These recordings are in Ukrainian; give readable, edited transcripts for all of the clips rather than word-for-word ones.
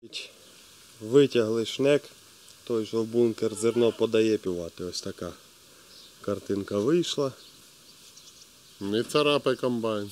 Витягли шнек, той, що в бункер зерно подає півати. Ось така картинка вийшла. Не царапай комбайн.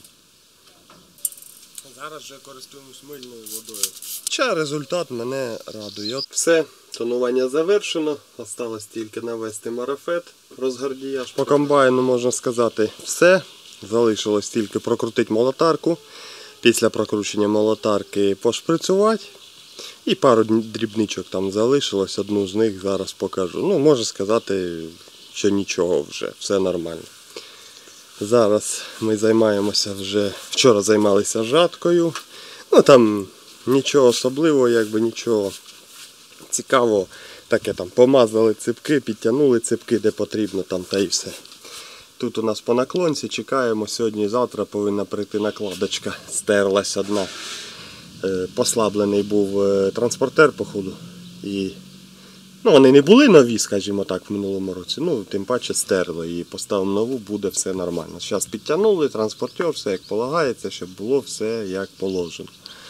Зараз вже користуємось мильною водою. Хоча результат мене радує. От все, тонування завершено. Осталось тільки навести марафет, розгардіяж. По комбайну можна сказати все. Залишилось тільки прокрутити молотарку. Після прокручення молотарки пошприцювати. І пару дрібничок там залишилось, одну з них зараз покажу. Ну, можна сказати, що нічого вже, все нормально. Зараз ми займаємося вже, вчора займалися жаткою. Ну там нічого особливого, якби нічого цікавого. Таке там помазали ципки, підтягнули ципки де потрібно там та і все. Тут у нас по наклонці чекаємо, сьогодні і завтра повинна прийти накладочка. Стерлась одна. Послаблений був транспортер, походу. І ну, вони не були нові, скажімо так, в минулому році. Ну, тим паче стерли і поставимо нову, буде все нормально. Зараз підтягнули транспортер, все як полагається, щоб було все як положено.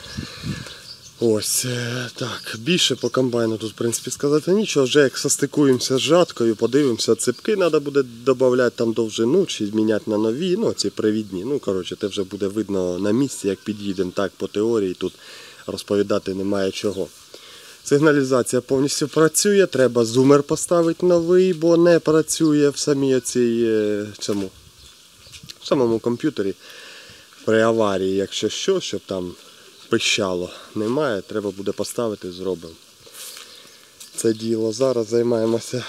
Ось так. Більше по комбайну тут, в принципі, сказати нічого. Вже як состикуємося з жаткою, подивимося, ципки треба буде додати там довжину чи міняти на нові, ну ці привідні. Ну, коротше, це вже буде видно на місці, як під'їдемо. Так, по теорії тут розповідати немає чого. Сигналізація повністю працює, треба зумер поставити новий, бо не працює в самому комп'ютері. При аварії, якщо що, щоб там пищало, немає, треба буде поставити, зробимо. Це діло. Зараз займаємося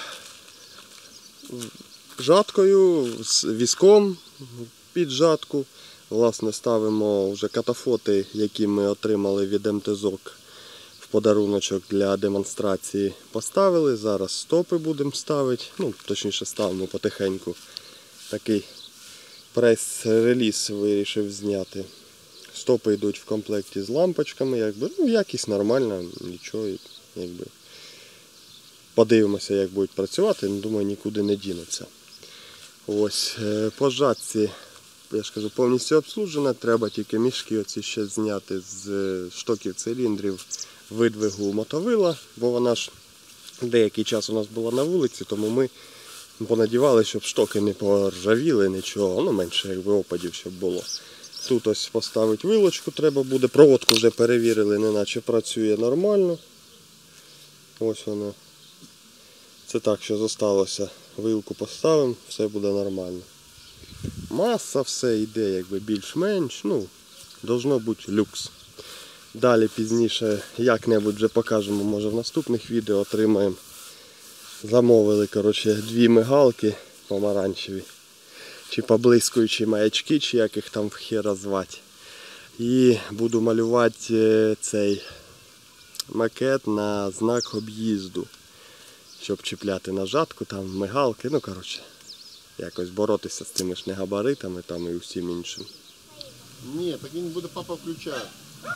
жаткою, з візком під жатку. Власне, ставимо вже катафоти, які ми отримали від МТЗОК в подаруночок для демонстрації. Поставили, зараз стопи будемо ставити, ну, точніше ставимо потихеньку. Такий прес-реліз вирішив зняти. Стопи йдуть в комплекті з лампочками, якби, ну, якість нормальна, нічого, якби. Подивимося, як будуть працювати, думаю, нікуди не дінуться. Ось, по жатці, я ж кажу, повністю обслужена, треба тільки мішки оці ще зняти з штоків циліндрів видвигу мотовила, бо вона ж деякий час у нас була на вулиці, тому ми понадівали, щоб штоки не поржавіли, нічого, ну менше якби опадів, щоб було. Тут ось поставити вилочку треба буде, проводку вже перевірили, неначе працює нормально. Ось вона. Це так, що зосталося. Вилку поставимо, все буде нормально. Маса, все йде якби більш-менш, ну, должно бути люкс. Далі пізніше як-небудь вже покажемо, може в наступних відео отримаємо. Замовили, коротше, 2 мигалки помаранчеві. Чи поблискуючі маячки, чи як їх там хера звати. І буду малювати цей макет на знак об'їзду. Щоб чіпляти на жатку, там мигалки, ну коротше, якось боротися з цими ж негабаритами там і усім іншим. Ні, так він буде, папа включає.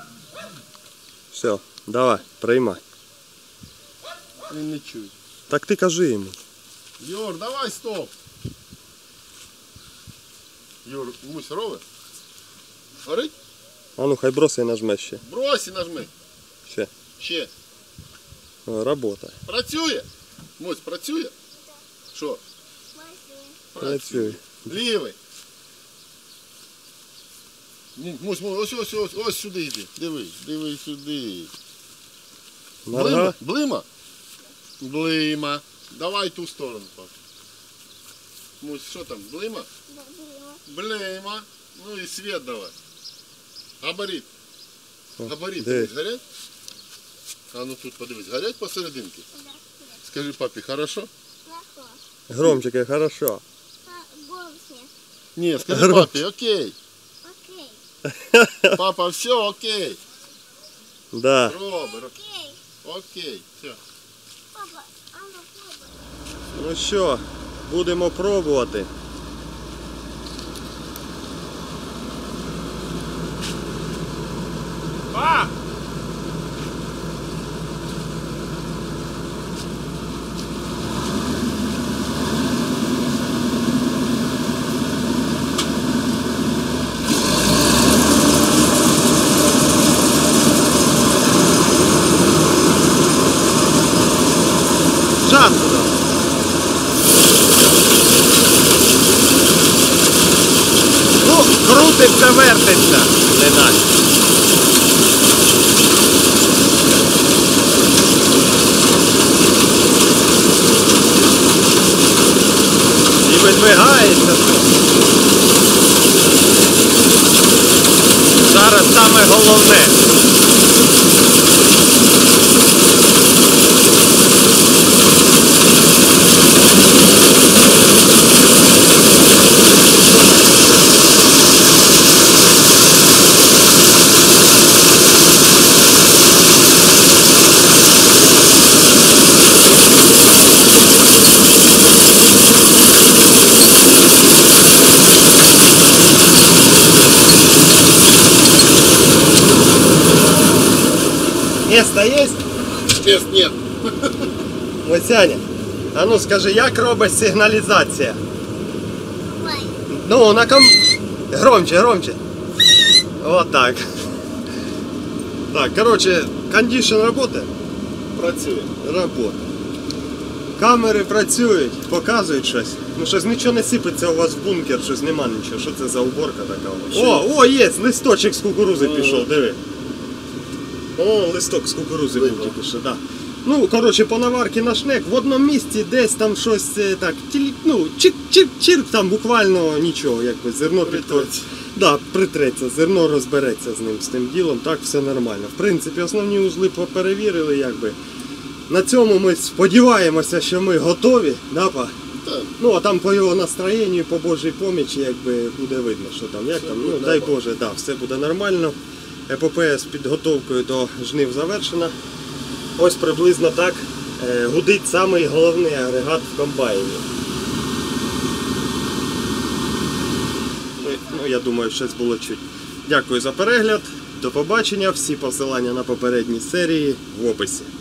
Все, давай, приймай. Він не чує. Так ти кажи йому. Юр, давай стоп. Юр, Мусь, ровер? Горить? А ну хай бросай, нажме ще. Брось і нажми. Ще. Ще. Робота. Працює? Мусь, працює? Що? Працює. Лівий. Мусь, ось сюди йди. Дивись сюди. Нога. Блима? Блима. Давай ту сторону, папа. Мусь, що там, блима? Блима. Ну і світ давай. Габарит. Габарит, дивись, горять? А ну тут подивись, горять посерединки? Скажи папі, хорошо? Громче, хорошо. Ні, скажи папі, окей. Папа, все, окей. Да. Робер. Окей, все. Ну що, будемо пробувати. Па! газу давай. Ну, крутиться, вертиться, не наче. І видвигається. Зараз саме головне. Место есть? Мест нет. Лосяня, а ну скажи, як робить сигналізація? Ну, на Громче, громче. Вот так. Так, короче, кондишн работает? Працює. Работает. Камери працюють, показують щось. Ну щось нічого не сипеться у вас в бункер, щось нема нічого. Що це за уборка така у вас? О, є, листочок з кукурузи пішов, диви. О, листок з кукурузи був тільки що, да. Ну, коротше, по наварці на шнек в одному місці десь там щось так, ну, чирк там буквально нічого, якби зерно підтвориться. Да, притреться, зерно розбереться з ним, з тим ділом, так все нормально. В принципі, основні узли перевірили, якби. На цьому ми сподіваємося, що ми готові, да, па? Так. Ну, а там по його настроєнню, по Божій помічі, якби буде видно, що там, як Все там, буде ну, дай нормально. Боже, да, все буде нормально. Епопея з підготовкою до жнив завершена. Ось приблизно так гудить самий головний агрегат в комбайні. Ну, я думаю, щось було чуть. Дякую за перегляд, до побачення, всі посилання на попередні серії в описі.